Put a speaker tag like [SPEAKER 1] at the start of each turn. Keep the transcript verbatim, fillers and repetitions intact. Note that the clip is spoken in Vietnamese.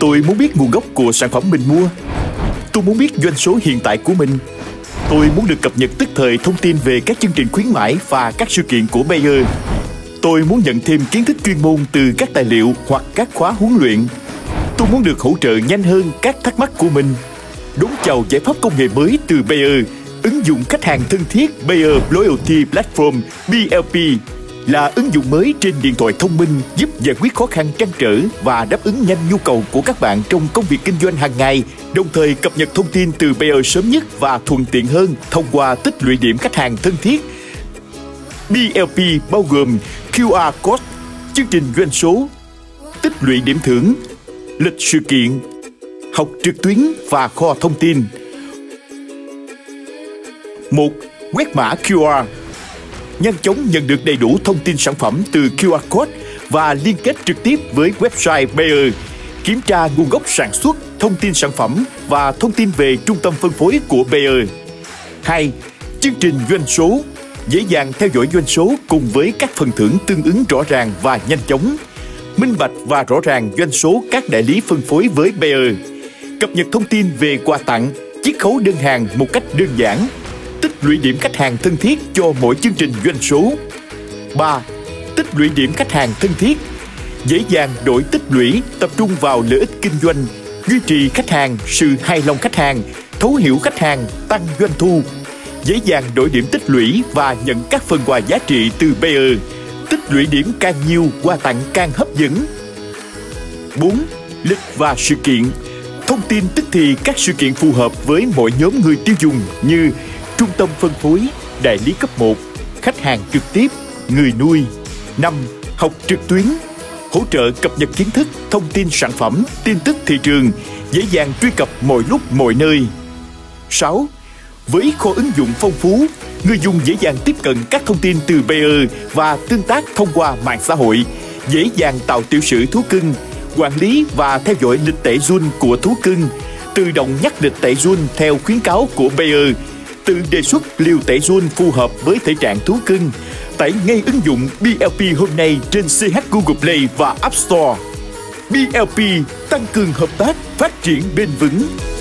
[SPEAKER 1] Tôi muốn biết nguồn gốc của sản phẩm mình mua. Tôi muốn biết doanh số hiện tại của mình. Tôi muốn được cập nhật tức thời thông tin về các chương trình khuyến mãi và các sự kiện của Bayer. Tôi muốn nhận thêm kiến thức chuyên môn từ các tài liệu hoặc các khóa huấn luyện. Tôi muốn được hỗ trợ nhanh hơn các thắc mắc của mình. Đón chào giải pháp công nghệ mới từ Bayer. Ứng dụng khách hàng thân thiết Bayer Loyalty Platform B L P là ứng dụng mới trên điện thoại thông minh giúp giải quyết khó khăn trăn trở và đáp ứng nhanh nhu cầu của các bạn trong công việc kinh doanh hàng ngày, đồng thời cập nhật thông tin từ Bayer sớm nhất và thuận tiện hơn thông qua tích lũy điểm khách hàng thân thiết. B L P bao gồm Q R Code, chương trình doanh số, tích lũy điểm thưởng, lịch sự kiện, học trực tuyến và kho thông tin. một. Quét mã Q R. Nhanh chóng nhận được đầy đủ thông tin sản phẩm từ Q R Code và liên kết trực tiếp với website Bayer. Kiểm tra nguồn gốc sản xuất, thông tin sản phẩm và thông tin về trung tâm phân phối của Bayer. hai. Chương trình doanh số. Dễ dàng theo dõi doanh số cùng với các phần thưởng tương ứng rõ ràng và nhanh chóng. Minh bạch và rõ ràng doanh số các đại lý phân phối với Bayer. Cập nhật thông tin về quà tặng, chiết khấu đơn hàng một cách đơn giản. Tích lũy điểm khách hàng thân thiết cho mỗi chương trình doanh số. ba. Tích lũy điểm khách hàng thân thiết. Dễ dàng đổi tích lũy, tập trung vào lợi ích kinh doanh, duy trì khách hàng, sự hài lòng khách hàng, thấu hiểu khách hàng, tăng doanh thu. Dễ dàng đổi điểm tích lũy và nhận các phần quà giá trị từ Bayer. Tích lũy điểm càng nhiều, quà tặng càng hấp dẫn. bốn. Lịch và sự kiện. Thông tin tức thì các sự kiện phù hợp với mỗi nhóm người tiêu dùng như trung tâm phân phối, đại lý cấp một, khách hàng trực tiếp, người nuôi. năm. Học trực tuyến. Hỗ trợ cập nhật kiến thức, thông tin sản phẩm, tin tức thị trường, dễ dàng truy cập mọi lúc mọi nơi. sáu. Với kho ứng dụng phong phú, người dùng dễ dàng tiếp cận các thông tin từ Bayer và tương tác thông qua mạng xã hội, dễ dàng tạo tiểu sử thú cưng, quản lý và theo dõi lịch tẩy giun của thú cưng, tự động nhắc lịch tẩy giun theo khuyến cáo của Bayer, tự đề xuất liều tẩy giun phù hợp với thể trạng thú cưng. Tải ngay ứng dụng B L P hôm nay trên C H Google Play và App Store. B L P tăng cường hợp tác, phát triển bền vững.